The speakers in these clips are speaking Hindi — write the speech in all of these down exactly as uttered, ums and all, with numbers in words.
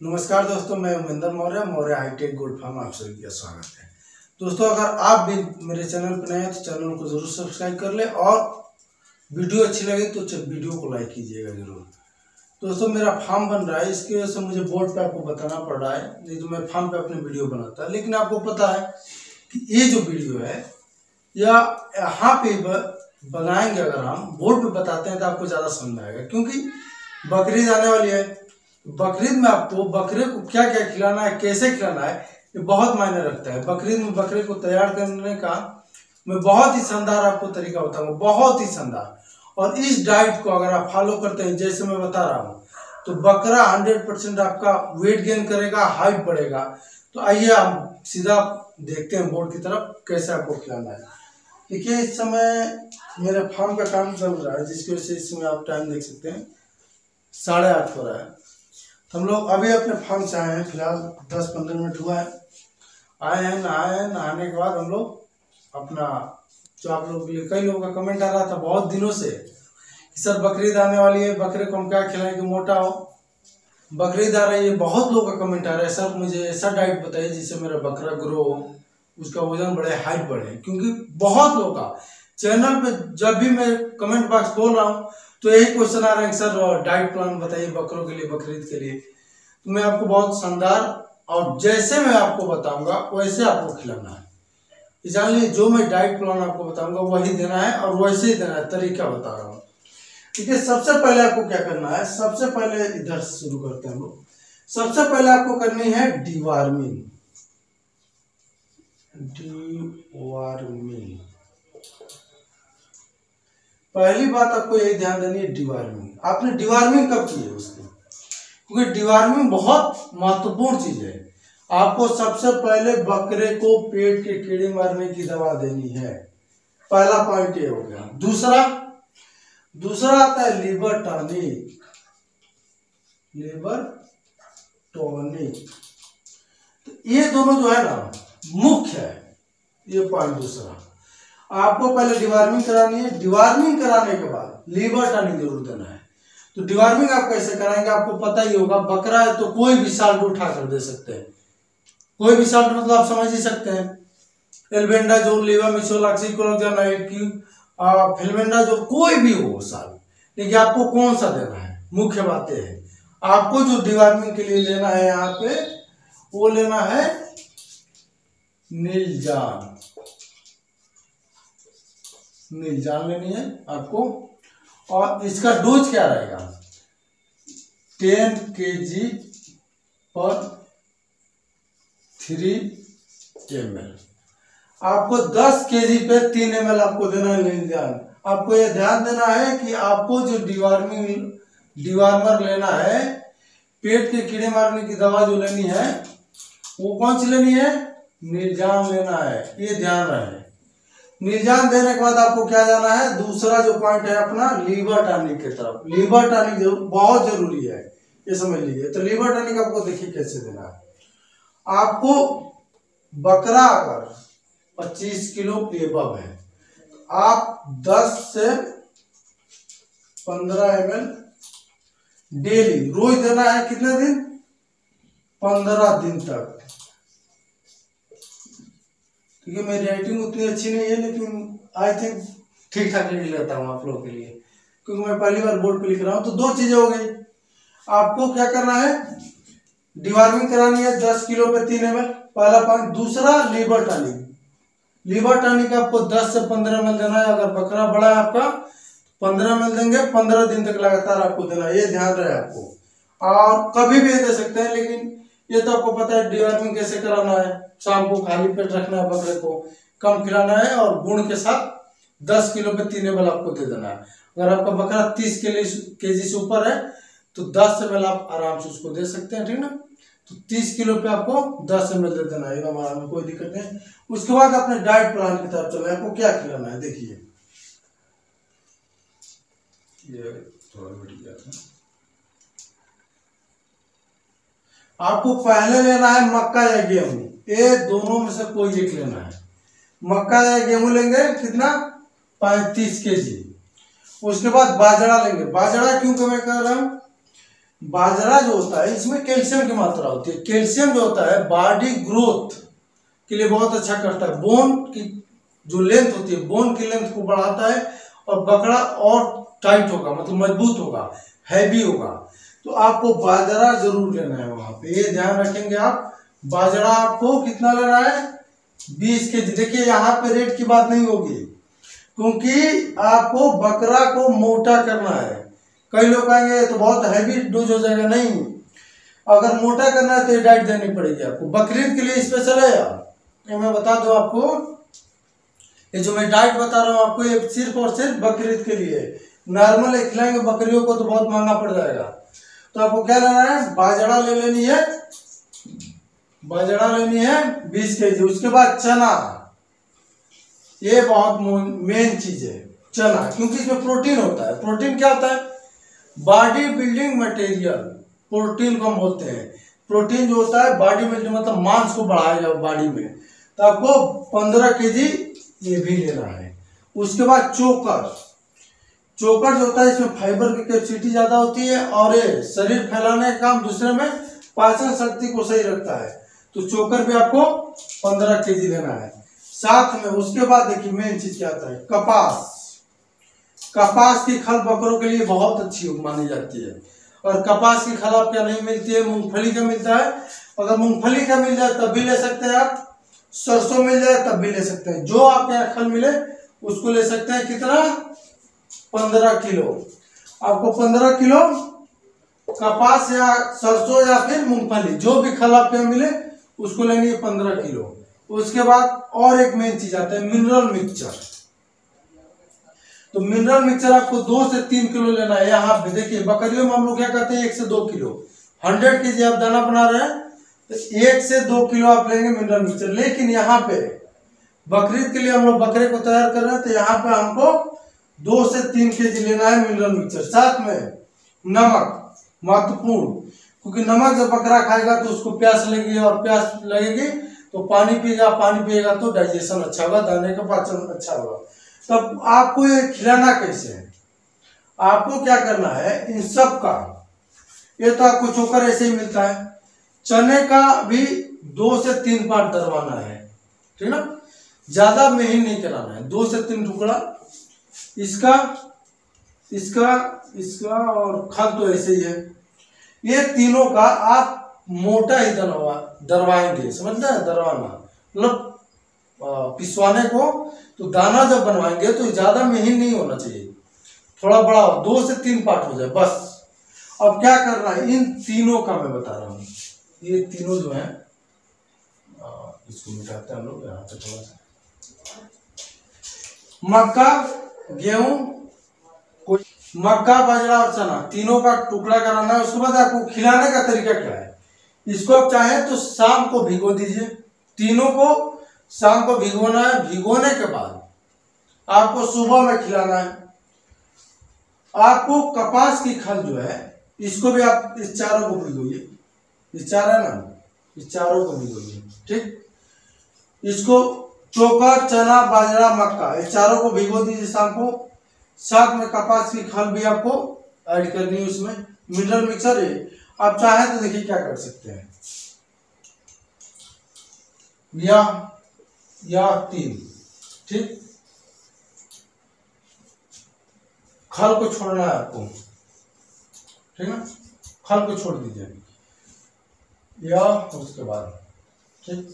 नमस्कार दोस्तों, मैं Umendra Maurya Maurya high tech gold farm आप सभी का स्वागत है। दोस्तों, अगर आप भी मेरे चैनल पर नए हैं तो चैनल को जरूर सब्सक्राइब कर ले और वीडियो अच्छी लगे तो वीडियो को लाइक कीजिएगा जरूर। दोस्तों, मेरा फार्म बन रहा है, इसकी वजह से मुझे बोर्ड पे आपको बताना पड़ रहा है, नहीं तो मैं फार्म पे अपने वीडियो बनाता है। लेकिन आपको पता है कि ये जो वीडियो है या यहाँ पे बनाएंगे, अगर हम बोर्ड पे बताते हैं तो आपको ज़्यादा समझ आएगा, क्योंकि बकरीद आने वाली है। बकरीद में आपको बकरे को क्या क्या खिलाना है, कैसे खिलाना है, ये बहुत मायने रखता है। बकरीद में बकरे को तैयार करने का मैं बहुत ही शानदार आपको तरीका बताऊंगा, बहुत ही शानदार। और इस डाइट को अगर आप फॉलो करते हैं जैसे मैं बता रहा हूँ तो बकरा हंड्रेड परसेंट आपका वेट गेन करेगा, हाइट बढ़ेगा। तो आइए हम सीधा देखते हैं बोर्ड की तरफ कैसे आपको खिलाना है। देखिए, इस समय मेरे फार्म का काम चल रहा है, जिसकी वजह से इस समय आप टाइम देख सकते हैं साढ़े आठ हो रहा है। हम लोग अभी अपने फार्म से आए हैं, फिलहाल दस पंद्रह मिनट हुआ है। आए हैं, नहाए हैं, नहाने के बाद हम लोग अपना जो आप लोगों के लिए कई लोगों का कमेंट आ रहा था बहुत दिनों से कि सर बकरीद आने वाली है, बकरे को हम क्या खिलाएं कि मोटा हो। बकरीद आ रही है, बहुत लोगों का कमेंट आ रहा है सर मुझे ऐसा डाइट बताइए जिससे मेरा बकरा ग्रो हो, उसका वजन बढ़े, हाइट बढ़े। क्योंकि बहुत लोगों का चैनल पे जब भी मैं कमेंट बॉक्स खोल रहा हूँ तो यही क्वेश्चन आ रहे हैं सर डाइट प्लान बताइए बकरों के लिए, बकरीद के लिए। तो मैं आपको बहुत शानदार और जैसे मैं आपको बताऊंगा वैसे आपको खिलाना है। जान लीजिए, जो मैं डाइट प्लान आपको बताऊंगा वही देना है और वैसे ही देना है, तरीका बता रहा हूँ। ठीक है, सबसे पहले आपको क्या करना है, सबसे पहले इधर से शुरू करते हैं हम लोग। सबसे पहले आपको करनी है डिवार्मिंग। डिवार्मिंग पहली बात आपको यही ध्यान देनी है, डिवार्मिंग। आपने डिवार्मिंग कब की है उसकी, क्योंकि डिवार्मिंग बहुत महत्वपूर्ण चीज है। आपको सबसे पहले बकरे को पेट के कीड़े मारने की दवा देनी है, पहला पॉइंट ये हो गया। दूसरा दूसरा आता है लिवर टॉनिक। लिवर टॉनिक तो ये दोनों जो है ना मुख्य है, ये पॉइंट दूसरा। आपको पहले डिवार्मिंग करानी है, डिवार्मिंग कराने के बाद लीवर टॉनिक जरूर देना है। तो डिवार्मिंग आप कैसे कराएंगे, आपको पता ही होगा, बकरा है तो कोई भी साल्ट उठा कर दे सकते हैं। कोई भी साल्ट मतलब आप समझ ही सकते हैं, एल्बेंडाजोल, लेवामिथोक्साइक्लोरोक्विनोन की फिल्मेंडाजोल, कोई भी हो साल्ट। लेकिन आपको कौन सा देना है, मुख्य बात यह है। आपको जो डिवार्मिंग के लिए लेना है यहाँ पे वो लेना है नीलजान। नीलजान लेनी है आपको। और इसका डोज क्या रहेगा, टेन के जी पर थ्री एम एल। आपको दस के जी पे तीन एम एल आपको देना है नीलजान। आपको यह ध्यान देना है कि आपको जो डिवार्मिंग डिवार्मर लेना है, पेट के कीड़े मारने की दवा जो लेनी है वो कौन सी लेनी है, नीलजान लेना है, ये ध्यान रहे। नीलजान देने के बाद आपको क्या जाना है, दूसरा जो पॉइंट है अपना लीवर टॉनिक की तरफ। लीवर टॉनिक जरूर बहुत जरूरी है, ये समझ लीजिए। तो लीवर टॉनिक आपको देखिए कैसे देना है। आपको बकरा अगर पच्चीस किलो एबव है, आप दस से पंद्रह एम एल डेली रोज देना है। कितने दिन, पंद्रह दिन तक। क्योंकि मेरी राइटिंग उतनी अच्छी नहीं है, लेकिन आई थिंक ठीक ठाक लिख लेता हूँ आप लोगों के लिए, क्योंकि मैं पहली बार बोर्ड पे लिख रहा हूँ। तो दो चीजें हो गई, आपको क्या करना है, डिवार्मिंग करानी है दस किलो पे तीन एम एल, पहला पॉइंट। दूसरा लीवर टॉनिक। लीवर टॉनिक आपको दस से पंद्रह एम एल देना है। अगर बकरा बड़ा है आपका पंद्रह एम एल देंगे, पंद्रह दिन तक लगातार आपको देना है, ये ध्यान रहे आपको। और कभी भी दे सकते हैं, लेकिन ये तो आपको पता है डिवार्मिंग कैसे कराना है। शाम को खाली पेट रखना है, बकरे को कम खिलाना है और गुण के साथ दस किलो पे तीन एम एल आपको दे देना है। अगर आपका बकरा तीस के जी से ऊपर है तो दस एम एल आप आराम से उसको दे सकते हैं, ठीक ना। तो तीस किलो पे आपको दस एम एल दे देना है, हमारा में कोई दिक्कत नहीं। उसके बाद अपने डाइट प्लान की तरफ चलना है, आपको क्या खिलाना है। देखिए ये थोड़ा बढ़ गया था। आपको पहले लेना है मक्का या गेहूं, ये दोनों में से कोई एक लेना है। मक्का या गेहूं लेंगे, कितना, पैंतीस के जी। उसके बाद बाजरा लेंगे। बाजरा क्यों मैं कह रहा हूं, बाजरा जो होता है इसमें कैल्शियम की मात्रा होती है। कैल्शियम जो होता है बॉडी ग्रोथ के लिए बहुत अच्छा करता है। बोन की जो लेंथ होती है, बोन की लेंथ को बढ़ाता है और बकरा और टाइट होगा, मतलब मजबूत होगा, हैवी होगा। तो आपको बाजरा जरूर लेना है वहां पे, ये ध्यान रखेंगे आप। बाजरा आपको कितना लेना है? बीस के जी। देखिए यहाँ पे रेट की बात नहीं होगी, क्योंकि आपको बकरा को मोटा करना है। कई लोग कहेंगे तो बहुत हैवी डोज हो जाएगा, नहीं, अगर मोटा करना है तो ये डाइट देनी पड़ेगी आपको। बकरीद के लिए स्पेशल है यार, ये मैं बता दूं आपको, ये जो मैं डाइट बता रहा हूँ आपको ये सिर्फ और सिर्फ बकरीद के लिए। नॉर्मल खिलाएंगे बकरियों को तो बहुत महंगा पड़ जाएगा। तो आपको क्या लेना है? बाजरा ले लेनी है, बाजरा लेनी है बीस के जी। उसके बाद चना, ये बहुत मेन चीज है चना, क्योंकि इसमें प्रोटीन होता है। प्रोटीन क्या होता है? बॉडी बिल्डिंग मटेरियल, प्रोटीन को हम बोलते हैं। प्रोटीन जो होता है बॉडी बिल्डिंग मतलब मांस को बढ़ाएगा बॉडी में। तो आपको पंद्रह के जी ये भी लेना है। उसके बाद चोकर, चोकर जो होता है इसमें फाइबर की कैपेसिटी ज्यादा होती है और ये शरीर फैलाने का काम, दूसरे में पाचन शक्ति को सही रखता है। तो चोकर भी आपको पंद्रह के जी लेना है साथ में। उसके बाद देखिए मेन चीज क्या आता है? कपास। कपास की खल बकरों के लिए बहुत अच्छी मानी जाती है। और कपास की खल आपको नहीं मिलती है, मूंगफली का मिलता है। अगर मूंगफली का मिल जाए तब भी ले सकते हैं आप, सरसों मिल जाए तब भी ले सकते हैं। जो आपके यहाँ खल मिले उसको ले सकते हैं। कितना? पंद्रह किलो। आपको पंद्रह किलो कपास या सरसों या फिर मूंगफली, जो भी खल आपके यहाँ मिले उसको लेनी है पंद्रह किलो। उसके बाद और एक मेन चीज आता है मिनरल मिक्सचर। तो मिनरल मिक्सचर आपको दो से तीन किलो लेना है। यहाँ पे देखिए बकरियों में हम लोग क्या करते हैं, एक से दो किलो। हंड्रेड के जी आप दाना बना रहे हैं तो एक से दो किलो आप लेंगे मिनरल मिक्सचर। लेकिन यहाँ पे बकरीद के लिए हम लोग बकरे को तैयार कर रहे हैं तो यहाँ पे हमको दो से तीन के जी लेना है मिनरल मिक्सचर। साथ में नमक महत्वपूर्ण, क्योंकि नमक जब बकरा खाएगा तो उसको प्यास लगेगी और प्यास लगेगी तो पानी पिएगा, पानी पिएगा तो डाइजेशन अच्छा होगा, दाने का पाचन अच्छा होगा। तब आपको ये खिलाना कैसे है? आपको क्या करना है इन सब का, ये तो आपको चोकर ऐसे ही मिलता है। चने का भी दो से तीन पार्ट दरवाना है, ठीक ना, ज्यादा महीन नहीं कराना है, दो से तीन टुकड़ा इसका इसका इसका और खल तो ऐसे ही है। ये तीनों का आप मोटा ही दरवा दरवाएंगे, समझते हैं? दरवाना मतलब पिसवाने को। तो दाना जब बनवाएंगे तो ज्यादा महीन नहीं होना चाहिए, थोड़ा बड़ा हो, दो से तीन पार्ट हो जाए बस। अब क्या करना है इन तीनों का मैं बता रहा हूँ। ये तीनों जो है इसको मिटाते हैं हम लोग यहाँ पे थोड़ा सा। मक्का, गेहूं, मक्का, बाजरा और चना तीनों का टुकड़ा कराना है। उसके बाद आपको खिलाने का तरीका क्या है? इसको आप चाहें तो शाम को भिगो दीजिए, तीनों को शाम को भिगोना है। भिगोने के बाद आपको सुबह में खिलाना है। आपको कपास की खल जो है इसको भी आप इस चारों को भिगोइए, इस चार है ना, इस चारों को भिगोइए, ठीक। इसको चोकर, चना, बाजरा, मक्का ये चारों को भिगो दीजिए शाम को। साथ में कपास की खल भी आपको ऐड करनी है उसमें। मिनरल मिक्सर है, आप चाहे तो देखिए क्या कर सकते हैं, या या तीन, ठीक। खल को छोड़ना है आपको, ठीक है, खल को छोड़ दीजिए, या उसके बाद, ठीक।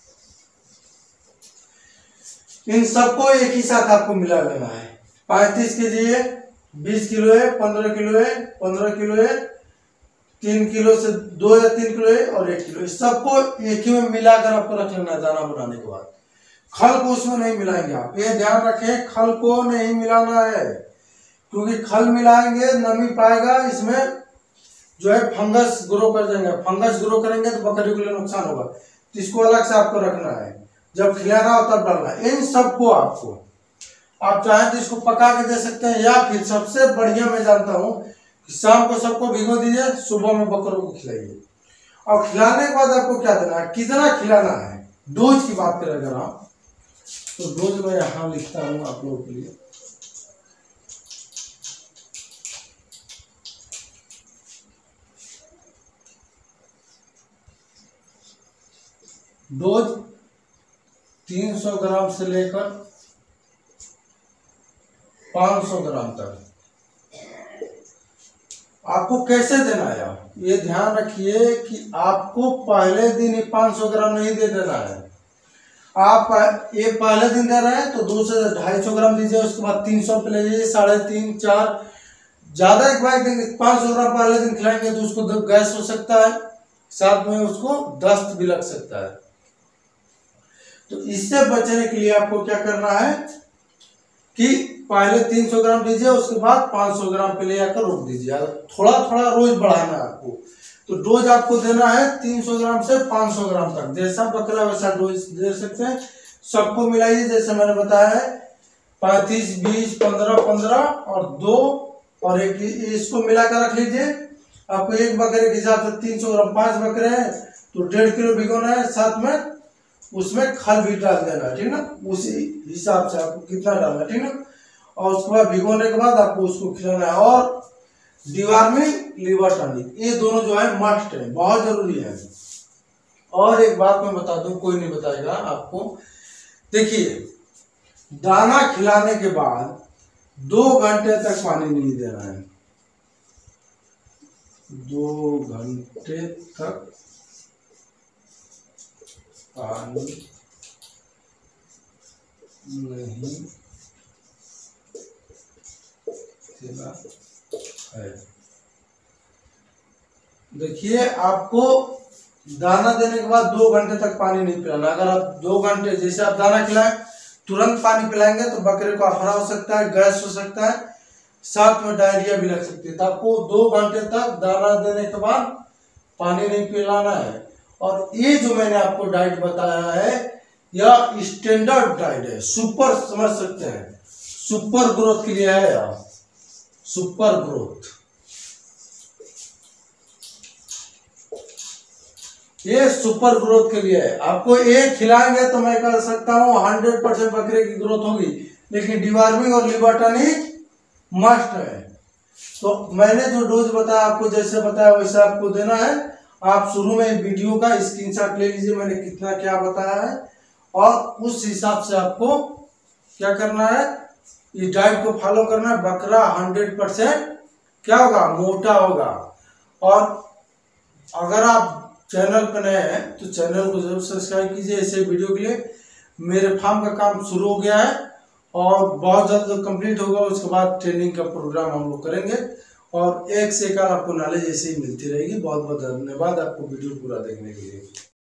इन सबको एक ही साथ आपको मिला लेना है। पैंतीस के जी है, बीस किलो है, पंद्रह किलो है, पंद्रह किलो है, तीन किलो से दो या तीन किलो है और एक किलो, सबको एक ही में मिलाकर आपको रख लेना है दाना बनाने के बाद। खल को उसमें नहीं मिलाएंगे आप, ये ध्यान रखें, खल को नहीं मिलाना है, क्योंकि खल मिलाएंगे नमी पाएगा इसमें, जो है फंगस ग्रो कर जाएंगे। फंगस ग्रो करेंगे तो बकरी के लिए नुकसान होगा, तो इसको अलग से आपको रखना है। जब खिलाना हो तब डालना है। इन सबको आपको आप चाहे तो इसको पका के दे सकते हैं, या फिर सबसे बढ़िया मैं जानता हूँ कि शाम को सबको भिगो दीजिए, सुबह में बकरों को खिलाइए। और खिलाने के बाद आपको क्या देना है, कितना खिलाना है, डोज की बात करें अगर आप, तो डोज मैं यहाँ लिखता हूँ आप लोगों के लिए। डोज तीन सौ ग्राम से लेकर पाँच सौ ग्राम तक। आपको कैसे देना है, ये ध्यान रखिए कि आपको पहले दिन ही पाँच सौ ग्राम नहीं दे देना है। आप ये पहले दिन दे रहे हैं तो दो से ढाई सौ ग्राम दीजिए, उसके बाद तीन सौ पे ले जाइए, साढ़े तीन चार, ज्यादा एक बार देंगे पाँच सौ ग्राम पहले दिन खिलाएंगे तो उसको गैस हो सकता है, साथ में उसको दस्त भी लग सकता है। तो इससे बचने के लिए आपको क्या करना है कि पहले तीन सौ ग्राम दीजिए, उसके बाद पाँच सौ ग्राम पे ले जाकर रोक दीजिए। थोड़ा थोड़ा रोज बढ़ाना है आपको। तो डोज आपको देना है तीन सौ ग्राम से पाँच सौ ग्राम तक, जैसा बकरा वैसा डोज दे सकते हैं। सबको मिलाइए जैसे मैंने बताया है, पैंतीस बीस पंद्रह पंद्रह और दो और एक, इसको मिलाकर रख लीजिए। आपको एक बकरे के हिसाब से तीन सौ ग्राम, पांच बकरे हैं तो डेढ़ किलो भिगोना है, साथ में उसमें खल भी डाल देना है, ठीक ना। उसी हिसाब से आपको कितना डालना है, ठीक ना। और उसके बाद भिगोने के बाद आपको उसको खिलाना है। और डिवॉर्मिंग, लिवर टॉनिक, ये दोनों जो है मस्ट है, बहुत जरूरी है। और एक बात मैं बता दूं, कोई नहीं बताएगा आपको। देखिए, दाना खिलाने के बाद दो घंटे तक पानी नहीं देना है, दो घंटे तक पानी नहीं देना है। देखिए, आपको दाना देने के बाद दो घंटे तक पानी नहीं पिलाना। अगर आप दो घंटे, जैसे आप दाना खिलाएं तुरंत पानी पिलाएंगे तो बकरे को अफरा हो सकता है, गैस हो सकता है, साथ में डायरिया भी लग सकती है। तो आपको दो घंटे तक दाना देने के बाद पानी नहीं पिलाना है। और ये जो मैंने आपको डाइट बताया है यह स्टैंडर्ड डाइट है, सुपर समझ सकते हैं, सुपर ग्रोथ के लिए है यार, सुपर ग्रोथ। ये सुपर ग्रोथ के लिए है। आपको एक खिलाएंगे तो मैं कह सकता हूँ हंड्रेड परसेंट बकरे की ग्रोथ होगी, लेकिन डिवॉर्मिंग और लिवर टॉनिक मस्ट है। तो मैंने जो डोज बताया आपको, जैसे बताया वैसे आपको देना है। आप शुरू में वीडियो का स्क्रीनशॉट ले लीजिए, मैंने कितना क्या बताया है, और उस हिसाब से आपको क्या करना है, इस डाइट को फॉलो करना है। बकरा हंड्रेड परसेंट क्या होगा, मोटा होगा। और अगर आप चैनल पर नए हैं तो चैनल को जरूर सब्सक्राइब कीजिए ऐसे वीडियो के लिए। मेरे फार्म का काम शुरू हो गया है और बहुत जल्द कंप्लीट होगा। उसके बाद ट्रेनिंग का प्रोग्राम हम लोग करेंगे और एक से एक आपको नॉलेज ऐसे ही मिलती रहेगी। बहुत बहुत धन्यवाद आपको वीडियो पूरा देखने के लिए।